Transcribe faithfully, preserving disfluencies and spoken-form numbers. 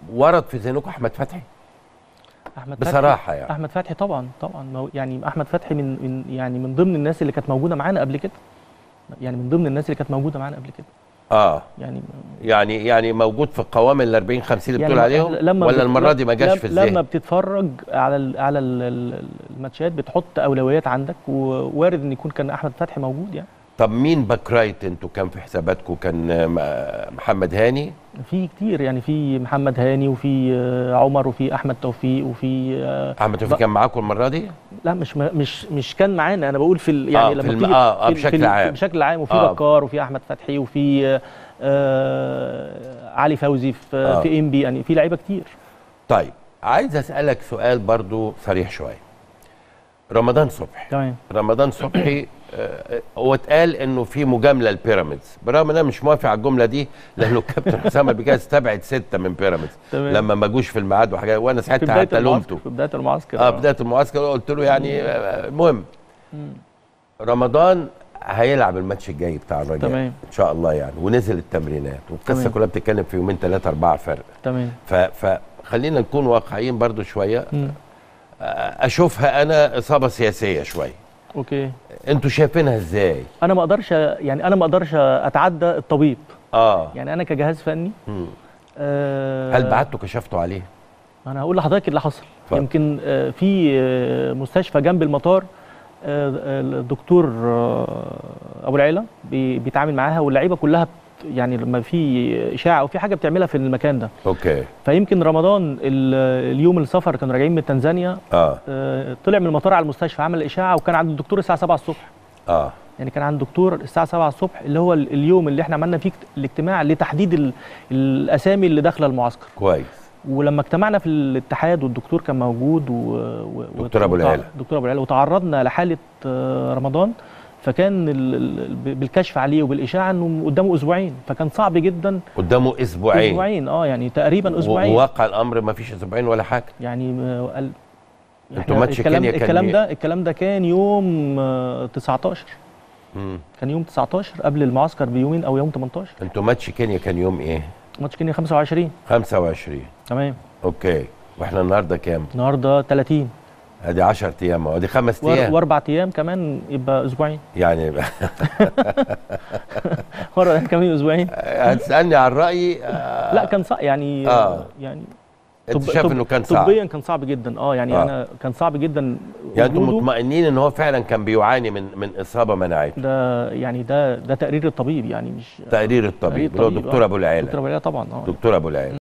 ورد في ذهنكم احمد فتحي؟ احمد بصراحه فتحي يعني احمد فتحي طبعا طبعا يعني احمد فتحي من, من يعني من ضمن الناس اللي كانت موجوده معانا قبل كده، يعني من ضمن الناس اللي كانت موجوده معانا قبل كده. اه يعني يعني يعني موجود في القوام ال أربعين خمسين اللي بتقول عليهم، ولا المره دي ما جاش في الذهن؟ لما بتتفرج على ال على ال الماتشات بتحط اولويات عندك، ووارد ان يكون كان احمد فتحي موجود يعني. طب مين باك رايت انتوا كان في حساباتكم؟ كان محمد هاني؟ في كتير يعني، في محمد هاني وفي عمر وفي احمد توفيق وفي احمد توفيق كان معاكم المره دي؟ لا مش مش مش كان معانا، انا بقول في يعني آه لما في الم... بتيجي آه, آه في بشكل في عام بشكل عام وفي آه. بكار وفي احمد فتحي وفي آه علي فوزي في آه. في انبي، يعني في لعيبه كتير. طيب عايز اسالك سؤال برضو صريح شويه. رمضان صبحي تمام. رمضان صبحي هو اتقال انه في مجامله لبيراميدز، برغم ان انا مش موافق على الجمله دي، لانه الكابتن حسام قبل كده استبعد سته من بيراميدز لما ما جوش في الميعاد وحاجات، وانا ساعتها حتى لومته في بدايه المعسكر. اه بدايه المعسكر قلت له يعني المهم رمضان هيلعب الماتش الجاي بتاع الرجاء تمام ان شاء الله يعني، ونزل التمرينات والقصه كلها بتتكلم في يومين ثلاثه اربعه فرق. تمام. فخلينا نكون واقعيين برضو شويه. مم. اشوفها انا اصابه سياسيه شويه. اوكي. انتوا شايفينها ازاي؟ انا ما اقدرش يعني انا ما اقدرش اتعدى الطبيب. اه يعني انا كجهاز فني. آه هل بعتوا كشفتوا عليه؟ انا هقول لحضرتك اللي حصل. ف... يمكن آه في آه مستشفى جنب المطار، آه الدكتور آه ابو العيله بي... بيتعامل معاها، واللعيبه كلها يعني لما في اشاعه او في حاجه بتعملها في المكان ده. اوكي. فيمكن رمضان اليوم السفر كانوا راجعين من تنزانيا، اه, آه طلع من المطار على المستشفى عمل اشاعه، وكان عند الدكتور الساعه سبعة الصبح. اه يعني كان عند الدكتور الساعه سبعة الصبح، اللي هو اليوم اللي احنا عملنا فيه الاجتماع لتحديد الاسامي اللي داخله المعسكر. كويس. ولما اجتمعنا في الاتحاد والدكتور كان موجود و... دكتور ابو العيله دكتور ابو العيله وتعرضنا لحاله رمضان، فكان بالكشف عليه وبالاشاعه انه قدامه اسبوعين، فكان صعب جدا. قدامه اسبوعين؟ اسبوعين اه يعني تقريبا اسبوعين. وواقع الامر ما فيش اسبوعين ولا حاجه يعني. قال انتوا ماتش كينيا كان الكلام ده الكلام ده كان يوم تسعتاشر. امم كان يوم تسعتاشر قبل المعسكر بيومين او يوم تمنتاشر. انتوا ماتش كينيا كان يوم ايه؟ ماتش كينيا خمسة وعشرين. خمسة وعشرين. تمام. اوكي. واحنا النهارده كام؟ النهارده تلاتين. ادي عشرة ايام، ادي خمس ايام واربع ايام كمان يبقى اسبوعين يعني. مره كمان اسبوعين. هتسالني عن رايي؟ آه لا كان صعب يعني. آه. يعني انت شايف انه كان صعب؟ طبيا كان صعب جدا اه يعني. آه. انا كان صعب جدا. يعني انتم مطمئنين ان هو فعلا كان بيعاني من من اصابه مناعته؟ ده يعني ده ده تقرير الطبيب يعني، مش تقرير الطبيب اللي هو دكتور ابو العيله. دكتور ابو العيله طبعا اه دكتور ابو العيله.